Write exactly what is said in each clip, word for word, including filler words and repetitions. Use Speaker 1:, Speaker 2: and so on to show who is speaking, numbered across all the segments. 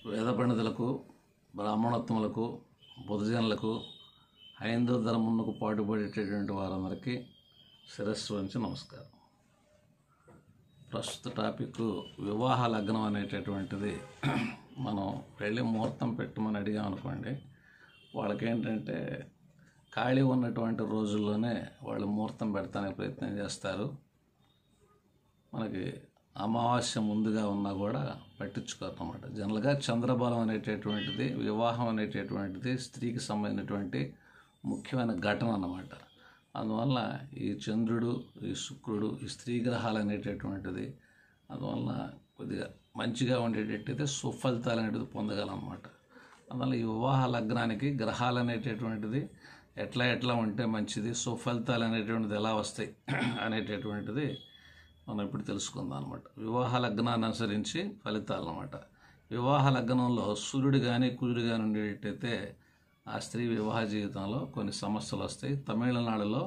Speaker 1: వేద పండితులకు, బ్రాహ్మణోత్తములకు, బుధజనులకు, హైందవ ధర్మమునకు పాటుపడేటటువంటి వారందరికీ శిరస్సు వంచి నమస్కారం. ప్రస్తుత టాపిక్ వివాహ లగ్నం అనేటటువంటిది. మనం వెళ్ళి ముహూర్తం పెట్టమని అడిగాం అనుకోండి, వాళ్ళకేంటంటే ఖాళీ ఉన్నటువంటి రోజుల్లోనే వాళ్ళు ముహూర్తం పెడతానికి ప్రయత్నం చేస్తారు. మనకి అమావాస్య ముందుగా ఉన్నా కూడా పట్టించుకోరు అన్నమాట. జనరల్గా చంద్రబలం అనేటటువంటిది, వివాహం అనేటటువంటిది స్త్రీకి సంబంధించినటువంటి ముఖ్యమైన ఘటన అన్నమాట. అందువల్ల ఈ చంద్రుడు, ఈ శుక్రుడు, ఈ స్త్రీ గ్రహాలు అనేటటువంటిది అందువల్ల కొద్దిగా మంచిగా ఉండేటట్టయితే సుఫలితాలు అనేటిది పొందగలన్నమాట. అందువల్ల ఈ వివాహ లగ్నానికి గ్రహాలు అనేటటువంటిది ఎట్లా ఎట్లా ఉంటే మంచిది, సుఫలితాలు అనేటువంటిది ఎలా వస్తాయి అనేటటువంటిది మనం ఇప్పుడు తెలుసుకుందాం అనమాట. వివాహ లగ్నాన్ని అనుసరించి ఫలితాలు అన్నమాట. వివాహ లగ్నంలో సూర్యుడు కానీ కుజుడు కానీ ఉండేటట్టయితే ఆ స్త్రీ వివాహ జీవితంలో కొన్ని సమస్యలు వస్తాయి. తమిళనాడులో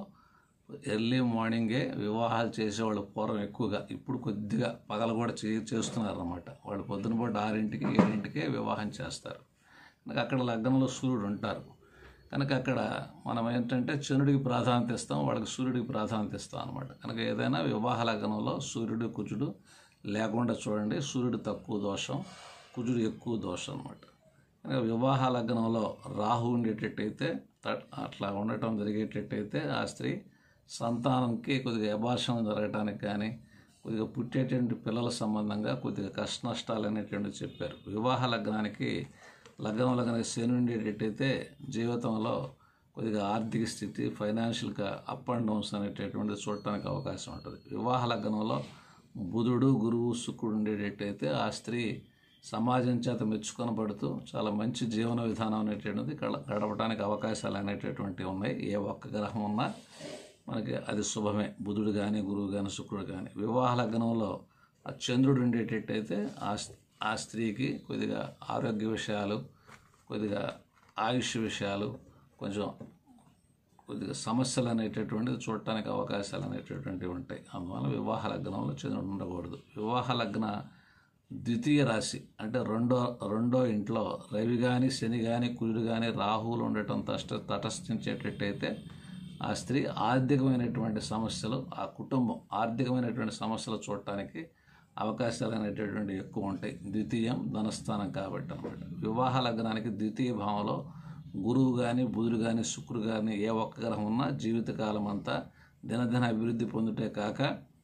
Speaker 1: ఎర్లీ మార్నింగే వివాహాలు చేసేవాళ్ళు పూర్వం ఎక్కువగా, ఇప్పుడు కొద్దిగా పగల కూడా చే చేస్తున్నారు అన్నమాట. వాళ్ళు పొద్దున పూట ఆరింటికి ఏడింటికే వివాహం చేస్తారు. కనుక అక్కడ లగ్నంలో సూర్యుడు ఉంటారు. కనుక అక్కడ మనం ఏంటంటే చంద్రుడికి ప్రాధాన్యత ఇస్తాం, వాళ్ళకి సూర్యుడికి ప్రాధాన్యత ఇస్తాం అనమాట. కనుక ఏదైనా వివాహ లగ్నంలో సూర్యుడు కుజుడు లేకుండా చూడండి. సూర్యుడు తక్కువ దోషం, కుజుడు ఎక్కువ దోషం అనమాట. కనుక వివాహ లగ్నంలో రాహు ఉండేటట్టయితే, అట్లా ఉండటం జరిగేటట్టయితే ఆ స్త్రీ సంతానంకి కొద్దిగా అబార్షన్ జరగటానికి కానీ, కొద్దిగా పుట్టేటువంటి పిల్లల సంబంధంగా కొద్దిగా కష్ట నష్టాలు అనేటువంటివి చెప్పారు. వివాహ లగ్నానికి లగ్నంలో కనుక శని ఉండేటట్టయితే జీవితంలో కొద్దిగా ఆర్థిక స్థితి, ఫైనాన్షియల్గా అప్ అండ్ డౌన్స్ అనేటటువంటిది చూడటానికి అవకాశం ఉంటుంది. వివాహ లగ్నంలో బుధుడు, గురువు, శుక్రుడు ఉండేటట్టయితే ఆ స్త్రీ సమాజం చేత మెచ్చుకొనబడుతూ చాలా మంచి జీవన విధానం అనేటువంటిది గడపడానికి అవకాశాలు అనేటటువంటివి ఉన్నాయి. ఏ ఒక్క గ్రహం ఉన్నా మనకి అది శుభమే, బుధుడు కానీ, గురువు కానీ, శుక్రుడు కానీ. వివాహ లగ్నంలో ఆ చంద్రుడు ఉండేటట్టయితే ఆ ఆ స్త్రీకి కొద్దిగా ఆరోగ్య విషయాలు, కొద్దిగా ఆయుష్ విషయాలు, కొంచెం కొద్దిగా సమస్యలు అనేటటువంటిది చూడటానికి అవకాశాలు అనేటటువంటివి ఉంటాయి. అందువల్ల వివాహ లగ్నంలో చంద్రుడు ఉండకూడదు. వివాహ లగ్న ద్వితీయ రాశి అంటే రెండో రెండో ఇంట్లో రవి కానీ, శని కానీ, కుజుడు కానీ, రాహువులు ఉండటం తట తటస్థించేటట్టయితే ఆ స్త్రీ ఆర్థికమైనటువంటి సమస్యలు, ఆ కుటుంబం ఆర్థికమైనటువంటి సమస్యలు చూడటానికి అవకాశాలు అనేటటువంటి ఎక్కువ ఉంటాయి. ద్వితీయం ధనస్థానం కాబట్టి అన్నమాట. వివాహ లగ్నానికి ద్వితీయ భావంలో గురువు కానీ, బుధుడు కానీ, శుక్రుడు కానీ ఏ ఒక్క గ్రహం ఉన్నా జీవితకాలం అంతా దినదిన అభివృద్ధి పొందుటే కాక,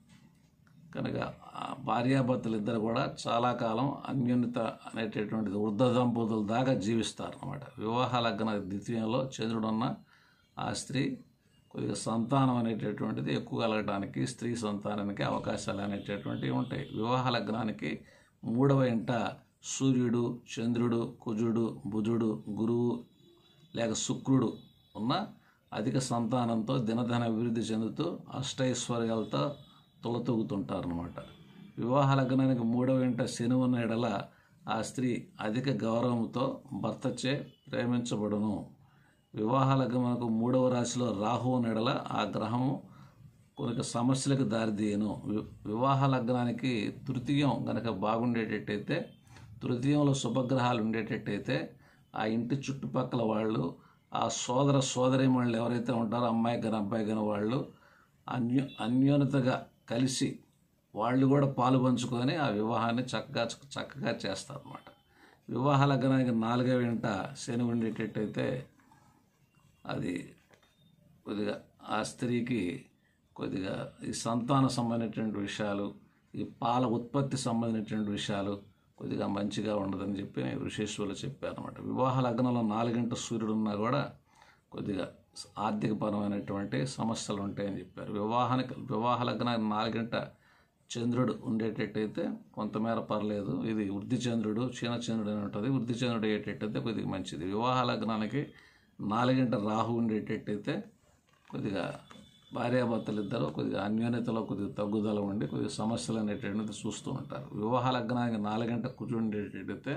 Speaker 1: కనుక భార్యాభర్తలు ఇద్దరు కూడా చాలా కాలం అన్యోన్యత అనేటటువంటిది వృద్ధ దంపతుల దాకా జీవిస్తారు అన్నమాట. వివాహ లగ్న ద్వితీయంలో చంద్రుడు ఉన్న ఆ స్త్రీ కొద్దిగా సంతానం అనేటటువంటిది ఎక్కువ కలగడానికి, స్త్రీ సంతానానికి అవకాశాలు అనేటటువంటివి ఉంటాయి. వివాహ లగ్నానికి మూడవ ఇంట సూర్యుడు, చంద్రుడు, కుజుడు, బుధుడు, గురువు లేక శుక్రుడు ఉన్న అధిక సంతానంతో దినదిన అభివృద్ధి చెందుతూ అష్టైశ్వర్యాలతో తొలతూగుతుంటారనమాట. వివాహ లగ్నానికి మూడవ ఇంట శని ఉన్న ఎడల ఆ స్త్రీ అధిక గౌరవంతో భర్తచే ప్రేమించబడును. వివాహ లగ్నమునకు మూడవ రాశిలో రాహువు నెడల ఆ గ్రహము కొన్ని సమస్యలకు దారితీయను. వివాహ లగ్నానికి తృతీయం కనుక బాగుండేటట్టయితే, తృతీయంలో శుభగ్రహాలు ఉండేటట్టయితే ఆ ఇంటి చుట్టుపక్కల వాళ్ళు, ఆ సోదర సోదరీమణులు ఎవరైతే ఉంటారో అమ్మాయి కానీ అబ్బాయి కానీ వాళ్ళు అన్యో అన్యోన్యతగా కలిసి వాళ్ళు కూడా పాలు పంచుకొని ఆ వివాహాన్ని చక్కగా చక్కగా చేస్తారన్నమాట. వివాహ లగ్నానికి నాలుగవ ఇంట శని ఉండేటట్టయితే అది కొద్దిగా ఆ స్త్రీకి కొద్దిగా ఈ సంతాన సంబంధించినటువంటి విషయాలు, ఈ పాల ఉత్పత్తి సంబంధించినటువంటి విషయాలు కొద్దిగా మంచిగా ఉండదని చెప్పి ఋషీశ్వరులు చెప్పారన్నమాట. వివాహ లగ్నంలో నాలుగింట సూర్యుడు ఉన్నా కూడా కొద్దిగా ఆర్థికపరమైనటువంటి సమస్యలు ఉంటాయని చెప్పారు. వివాహానికి వివాహ లగ్నానికి నాలుగింట చంద్రుడు ఉండేటట్టయితే కొంతమేర పర్లేదు. ఇది వృద్ధి చంద్రుడు, క్షీణ చంద్రుడు అని ఉంటుంది. వృద్ధి చంద్రుడు అయ్యేటట్టయితే కొద్దిగా మంచిది. వివాహ లగ్నానికి నాలుగింట రాహు ఉండేటట్టయితే కొద్దిగా భార్యాభర్తలు ఇద్దరు కొద్దిగా అన్యోన్యతలో కొద్దిగా తగ్గుదల ఉండి కొద్దిగా సమస్యలు అనేటటువంటిది చూస్తూ ఉంటారు. వివాహ లగ్నానికి నాలుగింట కుజుడు ఉండేటట్టయితే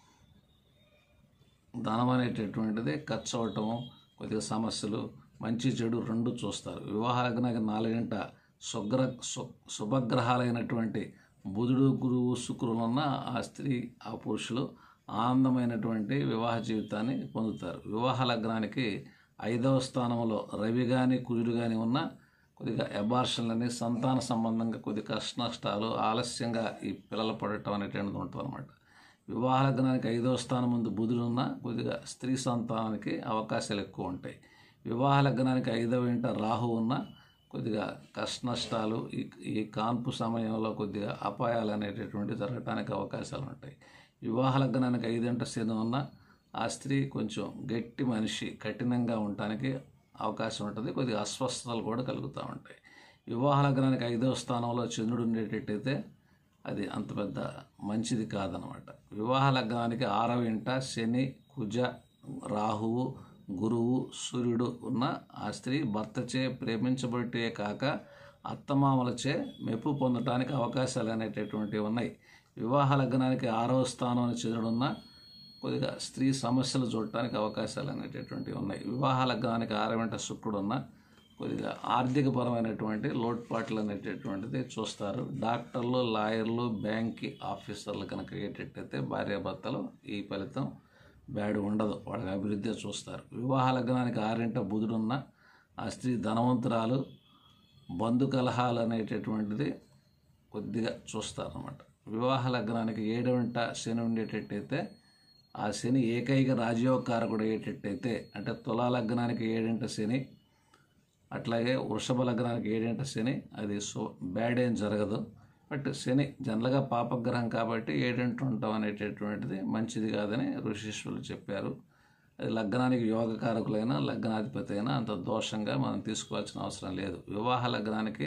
Speaker 1: ధనం అనేటటువంటిది ఖర్చు అవటము, కొద్దిగా సమస్యలు, మంచి చెడు రెండు చూస్తారు. వివాహ లగ్నానికి నాలుగింట శుగ్ర శుభగ్రహాలైనటువంటి బుధుడు, గురువు, శుక్రులు ఉన్న ఆ స్త్రీ, ఆ పురుషులు ఆనందమైనటువంటి వివాహ జీవితాన్ని పొందుతారు. వివాహ లగ్నానికి ఐదవ స్థానంలో రవి కానీ కుజుడు కానీ ఉన్న కొద్దిగా అబార్షన్లని, సంతాన సంబంధంగా కొద్ది కష్ట నష్టాలు, ఆలస్యంగా ఈ పిల్లలు పడటం అనేటువంటిది ఉంటుంది అనమాట. వివాహ లగ్నానికి ఐదవ స్థానం ముందు బుధుడు ఉన్న కొద్దిగా స్త్రీ సంతానానికి అవకాశాలు ఎక్కువ ఉంటాయి. వివాహ లగ్నానికి ఐదవ ఇంట రాహు ఉన్న కొద్దిగా కష్ట నష్టాలు, ఈ ఈ కాన్పు సమయంలో కొద్దిగా అపాయాలు అనేటటువంటి జరగటానికి అవకాశాలు ఉంటాయి. వివాహ లగ్నానికి ఐదంట శని ఉన్న ఆ స్త్రీ కొంచెం గట్టి మనిషి, కఠినంగా ఉండటానికి అవకాశం ఉంటుంది. కొద్దిగా అస్వస్థతలు కూడా కలుగుతూ ఉంటాయి. వివాహ లగ్నానికి ఐదవ స్థానంలో చంద్రుడు ఉండేటట్టయితే అది అంత పెద్ద మంచిది కాదనమాట. వివాహ లగ్నానికి ఆరవ ఇంట శని, కుజ, రాహువు, గురువు, సూర్యుడు ఉన్న ఆ స్త్రీ భర్తచే ప్రేమించబట్టే కాక అత్తమామలచే మెప్పు పొందటానికి అవకాశాలు అనేటటువంటివి ఉన్నాయి. వివాహ లగ్నానికి ఆరవ స్థానంలో చంద్రుడున్న కొద్దిగా స్త్రీ సమస్యలు చూడటానికి అవకాశాలు అనేటటువంటివి ఉన్నాయి. వివాహ లగ్నానికి ఆరవంట శుక్రుడు ఉన్న కొద్దిగా ఆర్థికపరమైనటువంటి లోటుపాట్లు అనేటటువంటిది చూస్తారు. డాక్టర్లు, లాయర్లు, బ్యాంక్ ఆఫీసర్లు కనుక అయ్యేటట్టయితే భార్యాభర్తలు ఈ ఫలితం బ్యాడ్ ఉండదు, వాళ్ళకి అభివృద్ధి చూస్తారు. వివాహ లగ్నానికి ఆరింట బుధుడున్న ఆ స్త్రీ ధనవంతురాలు, బంధు కలహాలు అనేటటువంటిది కొద్దిగా చూస్తారన్నమాట. వివాహ లగ్నానికి ఏడవంట శని ఉండేటట్టయితే ఆ శని ఏకైక రాజయోగకారకుడు అయ్యేటట్టయితే, అంటే తులా లగ్నానికి ఏడింట శని, అట్లాగే వృషభ లగ్నానికి ఏడింట శని, అది సో బ్యాడ్ ఏం జరగదు. బట్ శని జనరల్గా పాపగ్రహం కాబట్టి ఏడింట ఉండటం అనేటటువంటిది మంచిది కాదని ఋషీశ్వరులు చెప్పారు. అది లగ్నానికి యోగకారకులైన లగ్నాధిపతి అయినా అంత దోషంగా మనం తీసుకోవాల్సిన అవసరం లేదు. వివాహ లగ్నానికి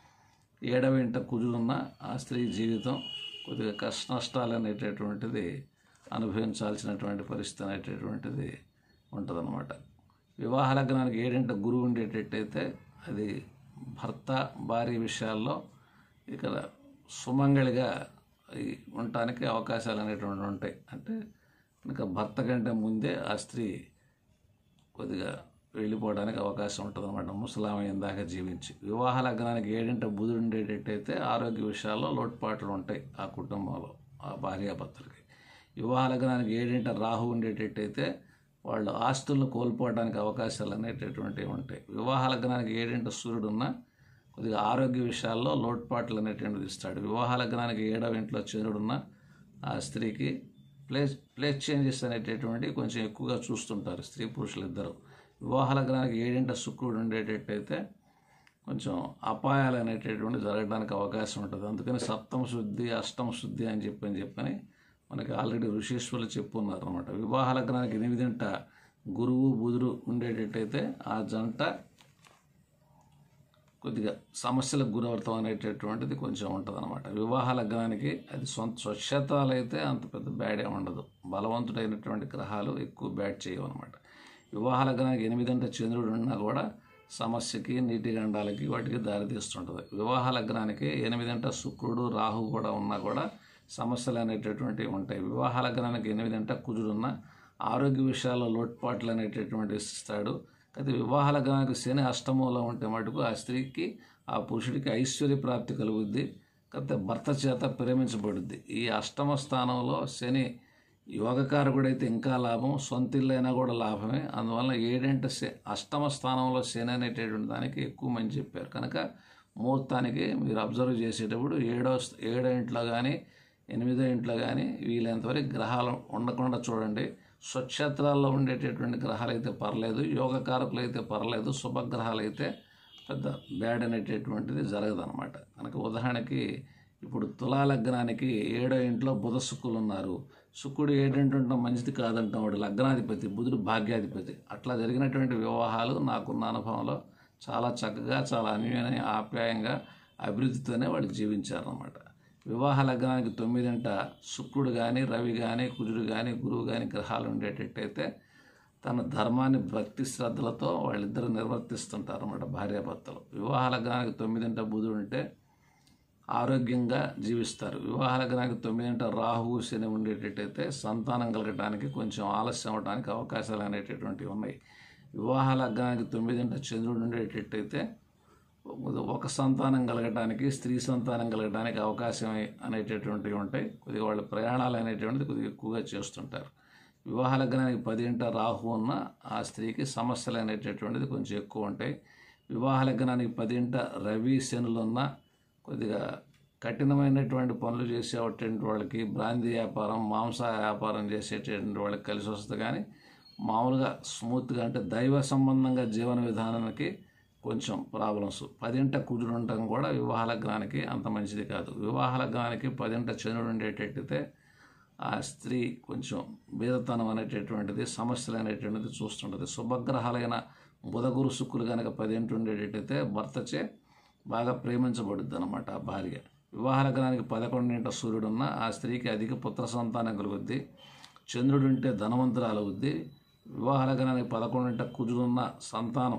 Speaker 1: ఏడవ ఇంట కుజుడున్న ఆ స్త్రీ జీవితం కొద్దిగా కష్ట నష్టాలు అనేటటువంటిది అనుభవించాల్సినటువంటి పరిస్థితి అనేటటువంటిది ఉంటుందన్నమాట. వివాహ లగ్నానికి ఏడింట గురువు ఉండేటట్టయితే అది భర్త భార్య విషయాల్లో ఇక్కడ సుమంగళిగా ఉండటానికి అవకాశాలు అనేటువంటివి ఉంటాయి. అంటే ఇంకా భర్త కంటే ముందే ఆ స్త్రీ కొద్దిగా వెళ్ళిపోవడానికి అవకాశం ఉంటుంది అనమాట, ముసలామయ్య దాకా జీవించి. వివాహ లగ్నానికి ఏడింట బుధుడు ఉండేటట్టయితే ఆరోగ్య విషయాల్లో లోటుపాట్లు ఉంటాయి ఆ కుటుంబంలో, ఆ భార్యాభర్తలకి. వివాహ లగ్నానికి ఏడింట రాహు ఉండేటట్టయితే వాళ్ళు ఆస్తులను కోల్పోవడానికి అవకాశాలు అనేటటువంటివి ఉంటాయి. వివాహ లగ్నానికి ఏడింట సూర్యుడు ఉన్న కొద్దిగా ఆరోగ్య విషయాల్లో లోటుపాట్లు అనేటువంటిది ఇస్తాడు. వివాహ లగ్నానికి ఏడవ ఇంట్లో చంద్రుడున్న ఆ స్త్రీకి ప్లేస్ ప్లేస్ చేంజెస్ అనేటటువంటివి కొంచెం ఎక్కువగా చూస్తుంటారు స్త్రీ పురుషులు ఇద్దరు. వివాహ లగ్నానికి ఏడింట శుక్రుడు ఉండేటట్టయితే కొంచెం అపాయాలు అనేటటువంటి జరగడానికి అవకాశం ఉంటుంది. అందుకని సప్తమ శుద్ధి, అష్టమ శుద్ధి అని చెప్పని చెప్పని మనకి ఆల్రెడీ ఋషీశ్వరులు చెప్పున్నారు అనమాట. వివాహ లగ్నానికి ఎనిమిదింట గురువు బుధుడు ఉండేటట్టయితే ఆ జంట కొద్దిగా సమస్యలకు గురవుతాం అనేటటువంటిది కొంచెం ఉంటుంది అనమాట. వివాహ లగ్నానికి అది సొంత స్వచ్ఛతలు అయితే అంత పెద్ద బ్యాడే ఉండదు, బలవంతుడైనటువంటి గ్రహాలు ఎక్కువ బ్యాడ్ చేయవు అనమాట. వివాహ లగ్నానికి ఎనిమిదంట చంద్రుడు ఉన్నా కూడా సమస్యకి, నీటి గండాలకి వాటికి దారితీస్తుంటుంది. వివాహ లగ్నానికి ఎనిమిదంట శుక్రుడు రాహు కూడా ఉన్నా కూడా సమస్యలు అనేటటువంటివి ఉంటాయి. వివాహ లగ్నానికి ఎనిమిదంట కుజుడున్న ఆరోగ్య విషయాల్లో లోటుపాట్లు అనేటటువంటి ఇస్తాడు. అయితే వివాహ లగ్నానికి శని అష్టమంలో ఉంటే మటుకు ఆ స్త్రీకి, ఆ పురుషుడికి ఐశ్వర్య ప్రాప్తి కలుగుద్ది, కాకపోతే భర్త చేత ప్రేమించబడుద్ది. ఈ అష్టమ స్థానంలో శని యోగకారకుడైతే ఇంకా లాభం, సొంత ఇల్లు అయినా కూడా లాభమే. అందువల్ల ఏడంట శ అష్టమ స్థానంలో శని అనేటటువంటి దానికి ఎక్కువ మంది చెప్పారు. కనుక ముహూర్తానికి మీరు అబ్జర్వ్ చేసేటప్పుడు ఏడో ఏడో ఇంట్లో కానీ ఎనిమిదో ఇంట్లో కానీ వీలైనంతవరకు గ్రహాలు ఉండకుండా చూడండి. స్వక్షేత్రాల్లో ఉండేటటువంటి గ్రహాలు అయితే పర్లేదు, యోగకారకులు అయితే పర్లేదు, శుభగ్రహాలు అయితే పెద్ద బ్యాడ్ అనేటటువంటిది జరగదనమాట. కనుక ఉదాహరణకి ఇప్పుడు తులా లగ్నానికి ఏడో ఇంట్లో బుధ శుక్రులు ఉన్నారు. శుక్రుడు ఏడింటి ఉండడం మంచిది కాదంటాం, వాడు లగ్నాధిపతి, బుధుడు భాగ్యాధిపతి. అట్లా జరిగినటువంటి వివాహాలు నాకున్న అనుభవంలో చాలా చక్కగా, చాలా అన్యోన్య ఆప్యాయంగా అభివృద్ధితోనే వాళ్ళు జీవించారన్నమాట. వివాహ లగ్నానికి తొమ్మిదింట శుక్రుడు కానీ, రవి కానీ, కుజుడు కానీ, గురువు కానీ గ్రహాలు ఉండేటట్టయితే తన ధర్మాన్ని భక్తి శ్రద్ధలతో వాళ్ళిద్దరూ నిర్వర్తిస్తుంటారు అన్నమాట భార్యాభర్తలు. వివాహ లగ్నానికి తొమ్మిదింట బుధుడు ఉంటే ఆరోగ్యంగా జీవిస్తారు. వివాహ లగ్నానికి తొమ్మిదింట రాహువు శని ఉండేటట్టయితే సంతానం కలగటానికి కొంచెం ఆలస్యం అవడానికి అవకాశాలు అనేటటువంటివి ఉన్నాయి. వివాహ లగ్నానికి తొమ్మిదింట చంద్రుడు ఉండేటట్టయితే ఒక సంతానం కలగటానికి, స్త్రీ సంతానం కలగటానికి అవకాశం అనేటటువంటివి ఉంటాయి. కొద్దిగా వాళ్ళు ప్రయాణాలు అనేటువంటిది కొద్దిగా ఎక్కువగా చేస్తుంటారు. వివాహ లగ్నానికి పదింట రాహు ఉన్న ఆ స్త్రీకి సమస్యలు అనేటటువంటిది కొంచెం ఎక్కువ ఉంటాయి. వివాహ లగ్నానికి పదింట రవి శనులు ఉన్న కొద్దిగా కఠినమైనటువంటి పనులు చేసేటువంటి వాళ్ళకి, బ్రాంతి వ్యాపారం, మాంస వ్యాపారం చేసేటటువంటి వాళ్ళకి కలిసి వస్తుంది. కానీ మామూలుగా స్మూత్గా అంటే దైవ సంబంధంగా జీవన విధానానికి కొంచెం ప్రాబ్లమ్స్. పదింట కుజుడు ఉండటం కూడా వివాహ లగ్నానికి అంత మంచిది కాదు. వివాహ లగ్నానికి పదింట చంద్రుడు ఉండేటట్టయితే ఆ స్త్రీ కొంచెం బీదతనం అనేటటువంటిది, సమస్యలు అనేటువంటిది చూస్తుంటుంది. శుభగ్రహాలైన బుధ గురు శుక్రులు కనుక పదింటి ఉండేటట్టయితే భర్తచే బాగా ప్రేమించబడుద్ది అనమాట ఆ భార్య. వివాహ లగ్నానికి పదకొండింట సూర్యుడు ఉన్న ఆ స్త్రీకి అధిక పుత్ర సంతానం కలుగుద్ది. చంద్రుడు ఉంటే ధనవంతురాలు అవుద్ది. వివాహ లగ్నానికి పదకొండింట కుజుడున్న సంతానం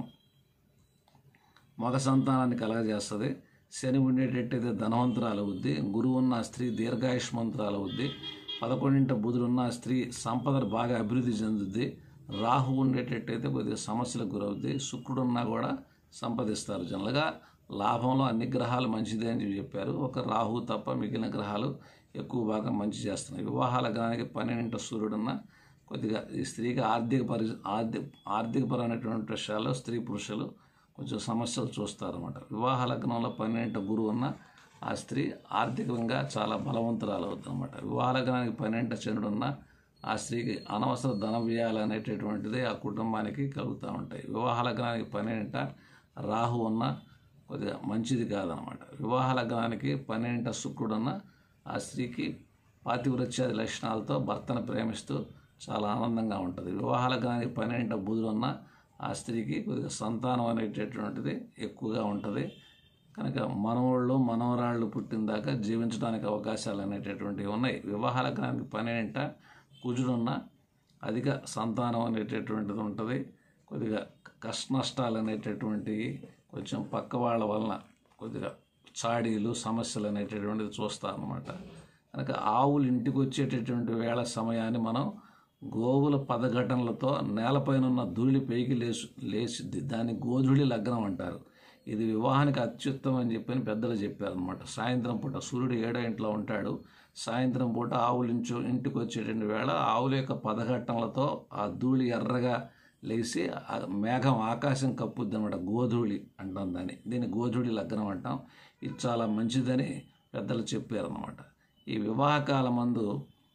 Speaker 1: మగ సంతానాన్ని కలగజేస్తుంది. శని ఉండేటట్టయితే ధనవంతురాలు అవుద్ది. గురువు ఉన్న స్త్రీ దీర్ఘాయుష్మంతురాలు అవుద్ది. పదకొండింట బుధుడున్న స్త్రీ సంపద బాగా అభివృద్ధి చెందుద్ది. రాహు ఉండేటట్టయితే కొద్దిగా సమస్యలకు గురవుద్ది. శుక్రుడున్నా కూడా సంపాదిస్తారు. జనరల్గా లాభంలో అన్ని గ్రహాలు మంచిదే అని చెప్పారు. ఒక రాహు తప్ప మిగిలిన గ్రహాలు ఎక్కువ బాగా మంచి చేస్తున్నాయి. వివాహ లగ్నానికి పన్నెండింట సూర్యుడున్న కొద్దిగా ఈ స్త్రీకి ఆర్థిక పరి ఆర్థిక ఆర్థికపరమైనటువంటి విషయాల్లో స్త్రీ పురుషులు కొంచెం సమస్యలు చూస్తారన్నమాట. వివాహ లగ్నంలో పన్నెండింట గురువు ఉన్న ఆ స్త్రీ ఆర్థికంగా చాలా బలవంతురాలు అవుతుంది అనమాట. వివాహ లగ్నానికి పన్నెండింట చంద్రుడు ఉన్న ఆ స్త్రీకి అనవసర ధన వ్యయాలు అనేటటువంటిది ఆ కుటుంబానికి కలుగుతూ ఉంటాయి. వివాహ లగ్నానికి పన్నెండింట రాహు ఉన్న కొద్దిగా మంచిది కాదనమాట. వివాహ లగ్నానికి పన్నెండింట శుక్రుడు ఉన్న ఆ స్త్రీకి పాతివ్రత్యాది లక్షణాలతో భర్తను ప్రేమిస్తూ చాలా ఆనందంగా ఉంటుంది. వివాహ లగ్నానికి పన్నెండింట బుధుడు ఉన్న ఆ స్త్రీకి కొద్దిగా సంతానం అనేటటువంటిది ఎక్కువగా ఉంటుంది. కనుక మనవాళ్ళు మనవరాళ్ళు పుట్టిన దాకా జీవించడానికి అవకాశాలు అనేటటువంటివి ఉన్నాయి. వివాహ లగ్నానికి పన్నెండింట కుజుడున్న అధిక సంతానం అనేటటువంటిది ఉంటుంది. కొద్దిగా కష్ట నష్టాలు అనేటటువంటివి కొంచెం పక్క వాళ్ళ వలన కొద్దిగా చాడీలు, సమస్యలు అనేటటువంటిది చూస్తారన్నమాట. కనుక ఆవులు ఇంటికి వచ్చేటటువంటి వేళ సమయాన్ని మనం గోవుల పదఘటనలతో నేలపైన ఉన్న ధూళి పైకి లేచి లేచిద్ది. దాన్ని గోధూళి లగ్నం అంటారు. ఇది వివాహానికి అత్యుత్తమం అని చెప్పని పెద్దలు చెప్పారనమాట. సాయంత్రం పూట సూర్యుడు ఏడో ఇంట్లో ఉంటాడు. సాయంత్రం పూట ఆవులు ఇంచు ఇంటికి వచ్చేటువంటి వేళ ఆవుల యొక్క పదఘట్టనలతో ఆ ధూళి ఎర్రగా లేచి మేఘం ఆకాశం కప్పుద్ది అనమాట. గోధూళి అంటాం దాన్ని. దీన్ని గోధూళి లగ్నం అంటాం. ఇది చాలా మంచిదని పెద్దలు చెప్పారనమాట. ఈ వివాహ కాలమందు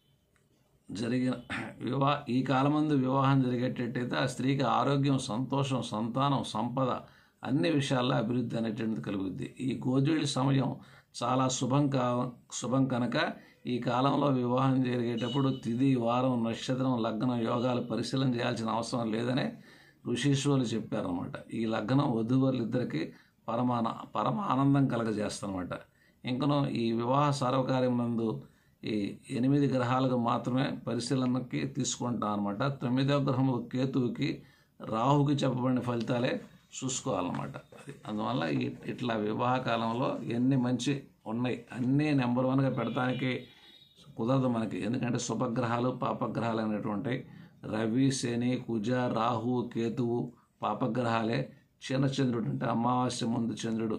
Speaker 1: జరిగిన వివాహ ఈ కాలమందు వివాహం జరిగేటట్టయితే ఆ స్త్రీకి ఆరోగ్యం, సంతోషం, సంతానం, సంపద అన్ని విషయాల్లో అభివృద్ధి అనేటువంటిది కలుగుద్ది. ఈ గోధూళి సమయం చాలా శుభం కా శుభం కనుక ఈ కాలంలో వివాహం జరిగేటప్పుడు తిథి, వారం, నక్షత్రం, లగ్నం, యోగాలు పరిశీలన చేయాల్సిన అవసరం లేదనే ఋషీశ్వరులు చెప్పారనమాట. ఈ లగ్నం వధూవరులిద్దరికీ పరమాన పరమ ఆనందం కలగజేస్తారనమాట. ఇంకనూ ఈ వివాహ సార్వకార్యం నందు ఈ ఎనిమిది గ్రహాలకు మాత్రమే పరిశీలనకి తీసుకుంటాం అనమాట. తొమ్మిదవ గ్రహము కేతువుకి, రాహుకి చెప్పబడిన ఫలితాలే చూసుకోవాలన్నమాట. అది అందువల్ల ఇట్లా వివాహ కాలంలో ఎన్ని మంచి ఉన్నాయి అన్నీ నెంబర్ వన్గా పెడతానికి కుదరదు మనకి. ఎందుకంటే శుభగ్రహాలు, పాపగ్రహాలు అనేటువంటి రవి, శని, కుజ, రాహు, కేతువు పాపగ్రహాలే. చిన్న చంద్రుడు అంటే అమావాస్య ముందు చంద్రుడు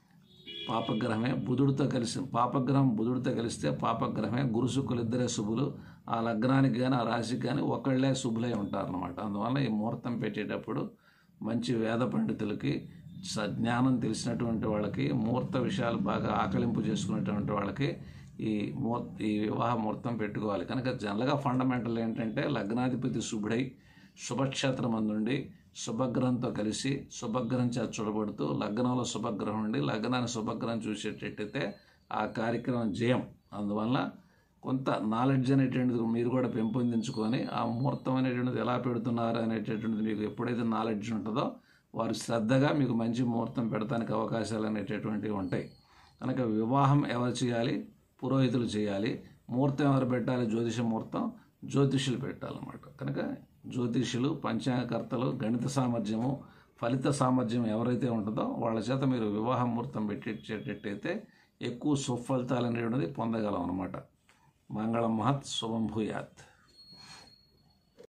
Speaker 1: పాపగ్రహమే. బుధుడితో కలిసి పాపగ్రహం బుధుడితో కలిస్తే పాపగ్రహమే. గురు శుక్రులు ఇద్దరే శుభులు. ఆ లగ్నానికి కానీ ఆ రాశికి కానీ ఒకళ్ళే శుభులై ఉంటారనమాట. అందువల్ల ఈ ముహూర్తం పెట్టేటప్పుడు మంచి వేద పండితులకి, జ్ఞానం తెలిసినటువంటి వాళ్ళకి, ముహూర్త విషయాలు బాగా ఆకలింపు చేసుకునేటువంటి వాళ్ళకి ఈ ముహూర్త ఈ వివాహ ముహూర్తం పెట్టుకోవాలి. కనుక జనరల్గా ఫండమెంటల్ ఏంటంటే లగ్నాధిపతి శుభుడై శుభక్షేత్రం అందుండి శుభగ్రహంతో కలిసి శుభగ్రహం చేత చూడబడుతూ లగ్నంలో శుభగ్రహం ఉండి లగ్నాన్ని శుభగ్రహం చూసేటట్టయితే ఆ కార్యక్రమం జయం. అందువల్ల కొంత నాలెడ్జ్ అనేటువంటిది మీరు కూడా పెంపొందించుకొని ఆ ముహూర్తం అనేటువంటిది ఎలా పెడుతున్నారు అనేటటువంటిది మీకు ఎప్పుడైతే నాలెడ్జ్ ఉంటుందో వారు శ్రద్ధగా మీకు మంచి ముహూర్తం పెడతానికి అవకాశాలు అనేటటువంటివి ఉంటాయి. కనుక వివాహం ఎవరు చేయాలి? పురోహితులు చేయాలి. ముహూర్తం ఎవరు పెట్టాలి? జ్యోతిష ముహూర్తం జ్యోతిషులు పెట్టాలన్నమాట. కనుక జ్యోతిషులు, పంచాంగకర్తలు, గణిత సామర్థ్యము, ఫలిత సామర్థ్యం ఎవరైతే ఉంటుందో వాళ్ళ చేత మీరు వివాహ ముహూర్తం పెట్టించేటట్టయితే ఎక్కువ సుఫలితాలు అనేటువంటిది పొందగలం అన్నమాట. మంగళం మహత్, శుభం భూయాత్.